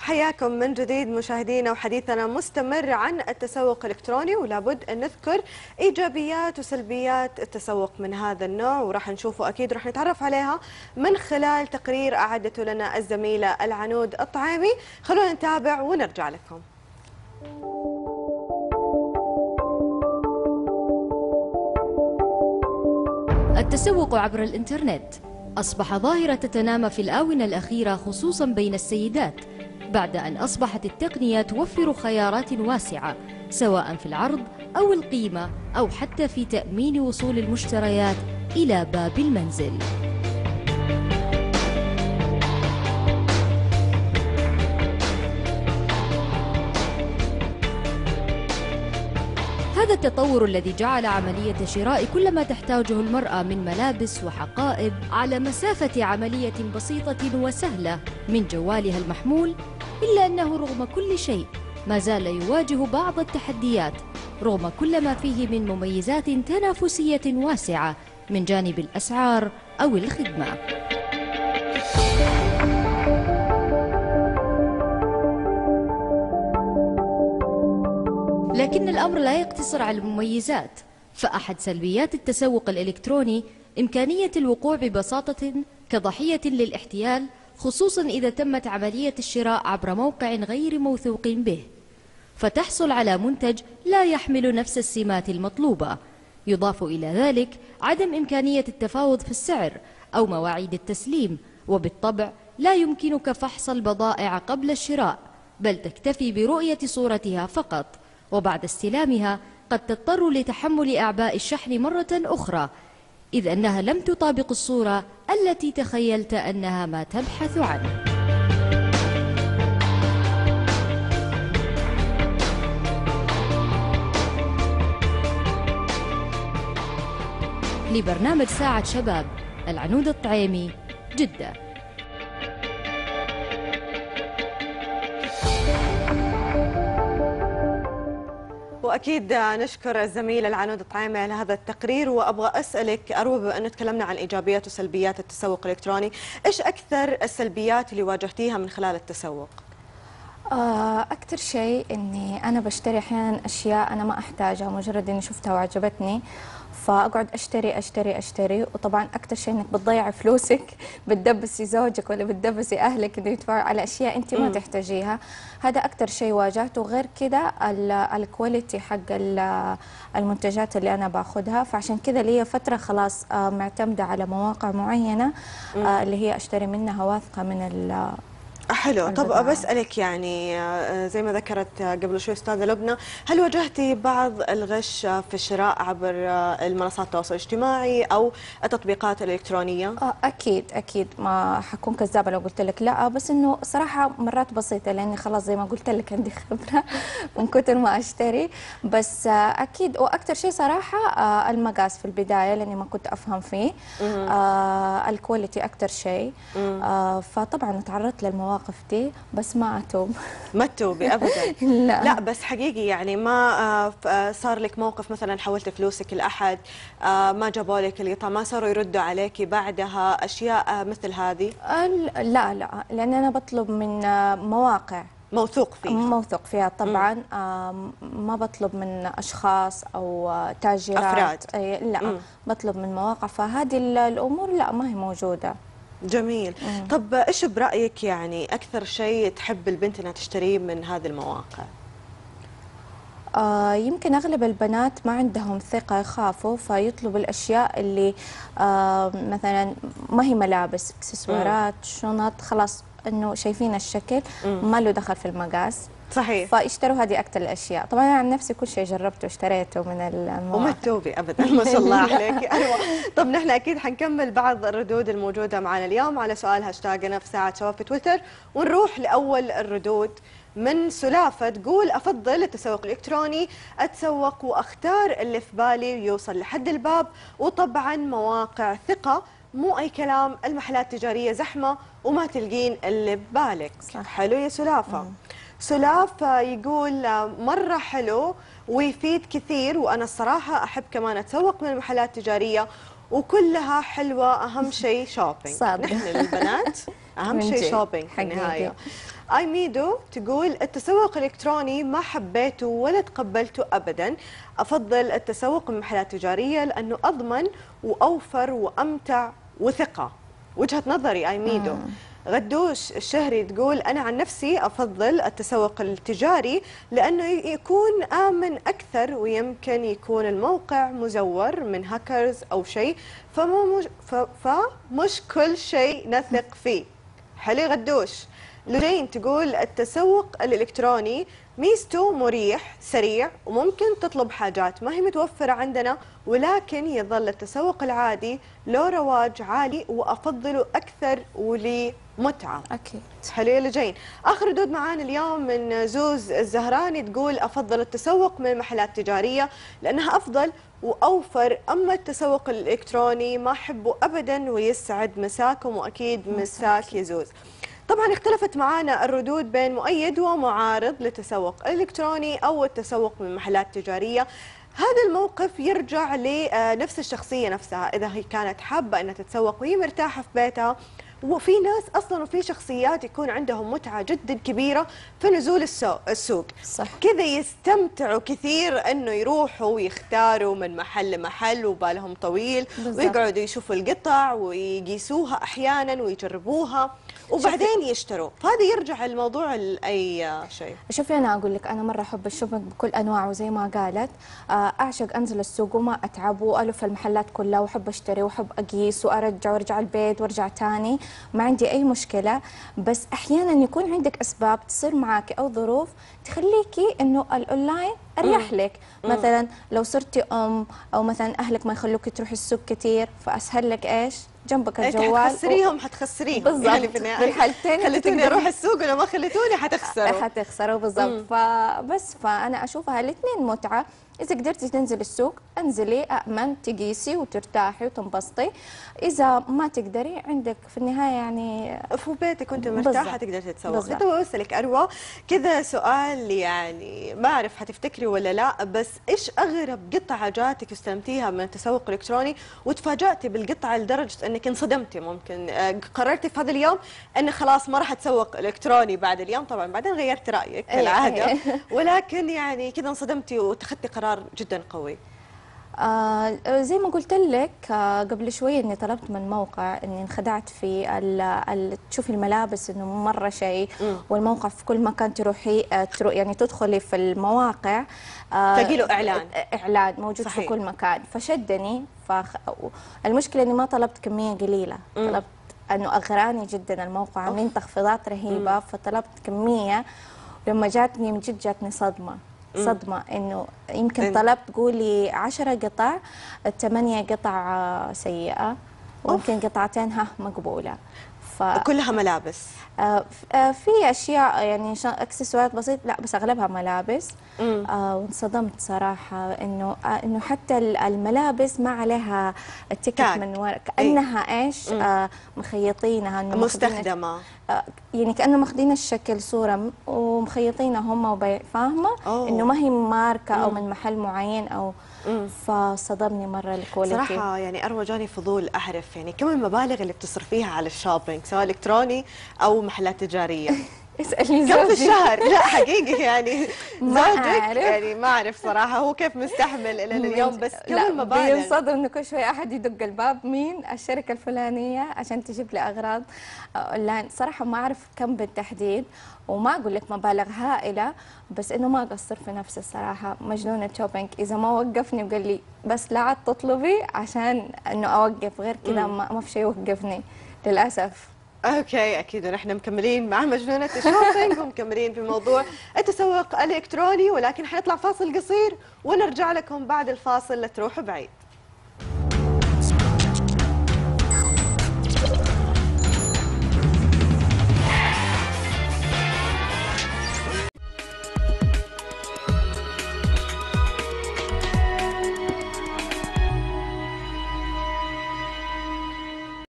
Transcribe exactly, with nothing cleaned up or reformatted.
حياكم من جديد مشاهدينا، وحديثنا مستمر عن التسوق الإلكتروني، ولابد أن نذكر إيجابيات وسلبيات التسوق من هذا النوع، وراح نشوفه أكيد وراح نتعرف عليها من خلال تقرير أعدته لنا الزميلة العنود الطعيمي. خلونا نتابع ونرجع لكم. التسوق عبر الإنترنت أصبح ظاهرة تتنامى في الآونة الأخيرة، خصوصا بين السيدات، بعد أن أصبحت التقنية توفر خيارات واسعة سواء في العرض أو القيمة أو حتى في تأمين وصول المشتريات إلى باب المنزل. هذا التطور الذي جعل عملية شراء كل ما تحتاجه المرأة من ملابس وحقائب على مسافة عملية بسيطة وسهلة من جوالها المحمول، إلا أنه رغم كل شيء ما زال يواجه بعض التحديات، رغم كل ما فيه من مميزات تنافسية واسعة من جانب الأسعار أو الخدمة. لكن الأمر لا يقتصر على المميزات، فأحد سلبيات التسوق الإلكتروني إمكانية الوقوع ببساطة كضحية للاحتيال، خصوصا إذا تمت عملية الشراء عبر موقع غير موثوق به، فتحصل على منتج لا يحمل نفس السمات المطلوبة. يضاف إلى ذلك عدم إمكانية التفاوض في السعر أو مواعيد التسليم، وبالطبع لا يمكنك فحص البضائع قبل الشراء، بل تكتفي برؤية صورتها فقط، وبعد استلامها قد تضطر لتحمل أعباء الشحن مرة أخرى، إذ أنها لم تطابق الصورة التي تخيلت أنها ما تبحث عنه. لبرنامج ساعة شباب، العنود الطعيمي، جدة. واكيد نشكر الزميله العنود الطعيمي على هذا التقرير. وابغى اسالك اروى، بما انه تكلمنا عن ايجابيات وسلبيات التسوق الالكتروني، ايش اكثر السلبيات اللي واجهتيها من خلال التسوق؟ أكثر شيء إني أنا بشتري أحيانا أشياء أنا ما أحتاجها، مجرد إني شفتها وعجبتني فأقعد أشتري أشتري أشتري وطبعا أكثر شيء إنك بتضيع فلوسك، بتدبسي زوجك ولا بتدبسي أهلك إنه يدفعوا على أشياء أنت ما تحتاجيها. هذا أكثر شيء واجهته. غير كذا الكواليتي حق المنتجات اللي أنا باخذها، فعشان كذا لي فترة خلاص معتمدة على مواقع معينة اللي هي أشتري منها، واثقة من ال حلو. طب بسألك، يعني زي ما ذكرت قبل شوي أستاذة لبنى، هل واجهتي بعض الغش في الشراء عبر المنصات التواصل الاجتماعي أو التطبيقات الإلكترونية؟ أكيد أكيد، ما حكون كذابة لو قلت لك لا، بس إنه صراحة مرات بسيطة، لأني خلاص زي ما قلت لك عندي خبرة من كثر ما أشتري. بس أكيد، وأكثر شيء صراحة المقاس في البداية، لأني ما كنت أفهم فيه. الكواليتي أكثر شيء. فطبعا تعرضت للمواقف المواقف دي، بس ما أتوب. ما تتوبي أبدا؟ لا. لا بس حقيقي يعني ما صار لك موقف مثلا حولت فلوسك لأحد ما جابوا لك القطعة، ما صاروا يردوا عليك بعدها أشياء مثل هذه؟ لا لا، لأن أنا بطلب من مواقع موثوق فيها. موثوق فيها طبعا. ما بطلب من أشخاص أو تاجرات، أفراد. لا. مم. بطلب من مواقع، فهذه الأمور لا، ما هي موجودة. جميل. مم. طب ايش برأيك يعني أكثر شيء تحب البنت انها تشتريه من هذه المواقع؟ آه يمكن أغلب البنات ما عندهم ثقة، يخافوا فيطلبوا الأشياء اللي آه مثلا ما هي ملابس، اكسسوارات، شنط، خلاص إنه شايفين الشكل مم. ما له دخل في المقاس. صحيح. فيشتروا هذه أكثر الأشياء. طبعا أنا عن نفسي كل شيء جربته واشتريته من المواقع. وما تتوبي أبدا، ما شاء الله عليك. أيوة. طب نحن أكيد حنكمل بعض الردود الموجودة معنا اليوم على سؤال هاشتاجنا في ساعة شباب في تويتر، ونروح لأول الردود من سلافة. تقول أفضل التسوق الإلكتروني، أتسوق وأختار اللي في بالي يوصل لحد الباب، وطبعا مواقع ثقة، مو أي كلام. المحلات التجارية زحمة وما تلقين اللي ببالك. صح. حلو يا سلافة. مم. سلاف يقول مرة حلو ويفيد كثير، وأنا الصراحة أحب كمان أتسوق من المحلات التجارية وكلها حلوة. أهم شيء شوبينج. نحن البنات أهم شيء شوبينج في النهاية. اي ميدو تقول التسوق الالكتروني ما حبيته ولا تقبلته ابدا، افضل التسوق من محلات تجاريه لانه اضمن واوفر وامتع وثقه. وجهه نظري اي ميدو. غدوش الشهري تقول أنا عن نفسي أفضل التسوق التجاري لأنه يكون آمن أكثر، ويمكن يكون الموقع مزور من هاكرز أو شيء، فمش, فمش كل شيء نثق فيه. حلو غدوش. لجين تقول التسوق الإلكتروني ميزته مريح سريع وممكن تطلب حاجات ما هي متوفرة عندنا، ولكن يظل التسوق العادي له رواج عالي وأفضله أكثر ولي متعة. أكيد. حلو يا لجين. آخر ردود معانا اليوم من زوز الزهراني تقول أفضل التسوق من محلات تجارية لأنها أفضل وأوفر، أما التسوق الإلكتروني ما أحبه أبدا ويسعد مساكم. وأكيد مساك يا زوز. طبعا اختلفت معانا الردود بين مؤيد ومعارض للتسوق الإلكتروني أو التسوق من محلات تجارية. هذا الموقف يرجع لنفس الشخصية نفسها، إذا هي كانت حابة أنها تتسوق وهي مرتاحة في بيتها. وفي ناس اصلا وفي شخصيات يكون عندهم متعه جدا كبيره في نزول السوق، صح. كذا يستمتعوا كثير انه يروحوا ويختاروا من محل لمحل وبالهم طويل بالزبط. ويقعدوا يشوفوا القطع ويقيسوها احيانا ويجربوها وبعدين يشتروا. فهذا يرجع الموضوع لاي شيء. شوفي انا اقول لك، انا مره احب الشوبينج بكل انواعه زي ما قالت. اعشق انزل السوق وما اتعب والف المحلات كلها، واحب اشتري واحب اقيس وارجع وارجع البيت وارجع ثاني، ما عندي اي مشكله. بس احيانا يكون عندك اسباب تصير معك او ظروف تخليكي انه الاونلاين اريح لك. مثلا لو صرتي ام او مثلا اهلك ما يخلوكي تروحي السوق كثير، فاسهل لك ايش؟ جنبك الجوال. حتخسريهم حتخسريهم بالضبط يعني في الحالتين. خليتوني اروح السوق ولا ما خليتوني حتخسروا حتخسروا بالضبط. فبس فانا اشوفها الاثنين متعه. إذا قدرتي تنزلي السوق انزلي، أأمن، تقيسي وترتاحي وتنبسطي. إذا ما تقدري عندك في النهاية يعني في بيتك وأنت مرتاحة تقدري تتسوقي. طيب بسألك أروى كذا سؤال، يعني ما أعرف حتفتكري ولا لا، بس إيش أغرب قطعة جاتك استلمتيها من التسوق الإلكتروني وتفاجأتي بالقطعة لدرجة أنك انصدمتي؟ ممكن قررتي في هذا اليوم أن خلاص ما راح أتسوق إلكتروني بعد اليوم، طبعا بعدين غيرت رأيك كالعادة، ولكن يعني كذا انصدمتي واتخذتي قرار جدا قوي. آه زي ما قلت لك آه قبل شوي اني طلبت من موقع اني انخدعت في ال تشوفي الملابس انه مره شيء، والموقع في كل مكان تروحي آه ترو يعني تدخلي في المواقع آه تلاقي له اعلان اعلان موجود صحيح. في كل مكان، فشدني. فالمشكله اني ما طلبت كميه قليله، مم. طلبت انه اغراني جدا الموقع، عاملين تخفيضات رهيبه، مم. فطلبت كميه. لما جاتني من جد جاتني صدمه صدمة انه يمكن طلبت قولي عشرة قطع، ثمانية قطع سيئة ويمكن قطعتين ها مقبولة. ف... وكلها ملابس؟ آه في اشياء يعني اكسسوارات بسيط، لا بس اغلبها ملابس. آه وانصدمت صراحة انه آه انه حتى الملابس ما عليها التيكت من ورا، كانها ايش آه مخيطينها انه مستخدمة، آه يعني كانه ماخذين الشكل صورة ومخيطينها هم وبيع، فاهمة؟ انه ما هي ماركة او من محل معين او مم. فصدمني مره الكواليتي صراحه. يعني اروى جاني فضول اعرف يعني كم المبالغ اللي بتصرفيها على الشوبينج سواء الكتروني او محلات تجاريه؟ اسالي كم في الشهر؟ لا حقيقي يعني زوجك يعني ما اعرف صراحه هو كيف مستحمل الى اليوم، بس كم المبالغ؟ بينصدم انه كل شوي احد يدق الباب، مين الشركه الفلانيه عشان تجيب لي اغراض اونلاين. صراحه ما اعرف كم بالتحديد وما اقول لك مبالغ هائله، بس انه ما قصر في نفسي الصراحه. مجنونه شوبينج، اذا ما وقفني وقال لي بس لا عاد تطلبي عشان انه اوقف، غير كذا ما, ما في شيء يوقفني للاسف. اوكي اكيد ونحن مكملين مع مجنونه الشوبينج ومكملين في موضوع التسوق الالكتروني، ولكن حنطلع فاصل قصير ونرجع لكم بعد الفاصل، لا تروحوا بعيد.